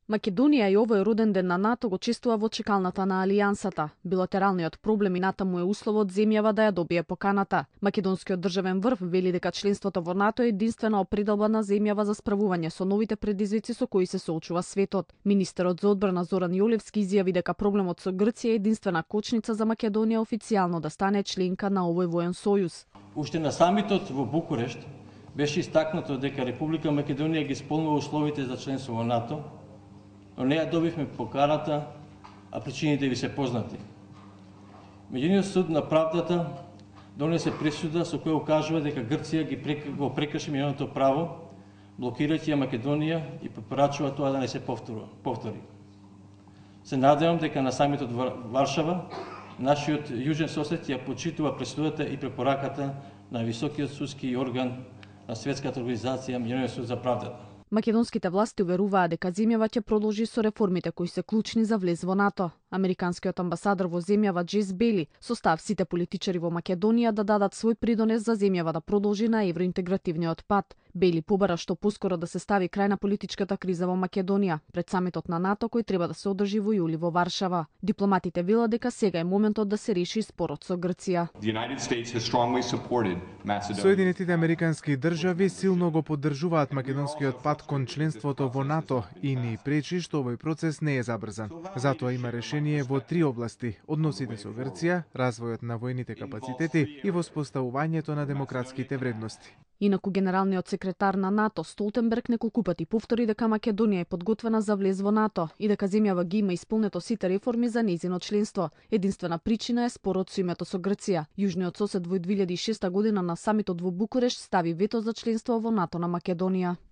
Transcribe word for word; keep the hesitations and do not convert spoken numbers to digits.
Македонија и овој роден ден на НАТО го чествува во чекалната на Алијансата. Билатералниот проблем и натаму е условот земјава да ја добие поканата. Македонскиот државен врв вели дека членството во НАТО е единствена определба на земјава за справување со новите предизвици со кои се соочува светот. Министерот за одбрана Зоран Јолевски изјави дека проблемот со Грција е единствена кочница за Македонија официјално да стане членка на овој воен сојуз. Уште на самитот во Букурешт беше истакнато дека Република Македонија ги исполнува условите за членство во НАТО, но не ја добивме поканата, а причините ви се познати. Меѓунаредниот суд на правдата донесе пресуда со која укажува дека Грција ги го прекрши меѓународното право, блокирајќи ја Македонија и препорачува тоа да не се повтори. Се надевам дека на самитот во Варшава нашиот јужен сосед ја почитува пресудата и препораката на високиот судски орган на Светската организација Меѓународниот суд за правдата. Македонските власти уверуваа дека земјава ќе продолжи со реформите кои се клучни за влез во НАТО. Американскиот амбасадор во земјава Джейс Бели состав сите политичари во Македонија да дадат свој придонес за земјава да продолжи на евроинтегративниот пат. Бели побара што поскоро да се стави крај на политичката криза во Македонија пред самитот на НАТО кој треба да се одржи во јули во Варшава. Дипломатите велат дека сега е моментот да се реши спорот со Грција. Соединетите американски држави силно го поддржуваат македонскиот пат кон членството во НАТО и ни пречи што овој процес не е забрзан. Затоа има решение во три области: односите со Грција, развојот на војните капацитети и воспоставувањето на демократските вредности. Инаку генералниот секретар на НАТО Столтенберг неколку пати повтори дека Македонија е подготвена за влез во НАТО и дека земјава ги има исполнето сите реформи за нејзино членство. Единствена причина е спорот со името со Грција. Јужниот сосед во две илјади и шеста година на самитот во Букурешт стави вето за членство во НАТО на Македонија.